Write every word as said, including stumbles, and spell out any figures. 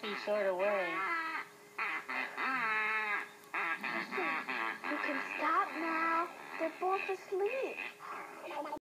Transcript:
happy sort of way. You can stop now. They're both asleep.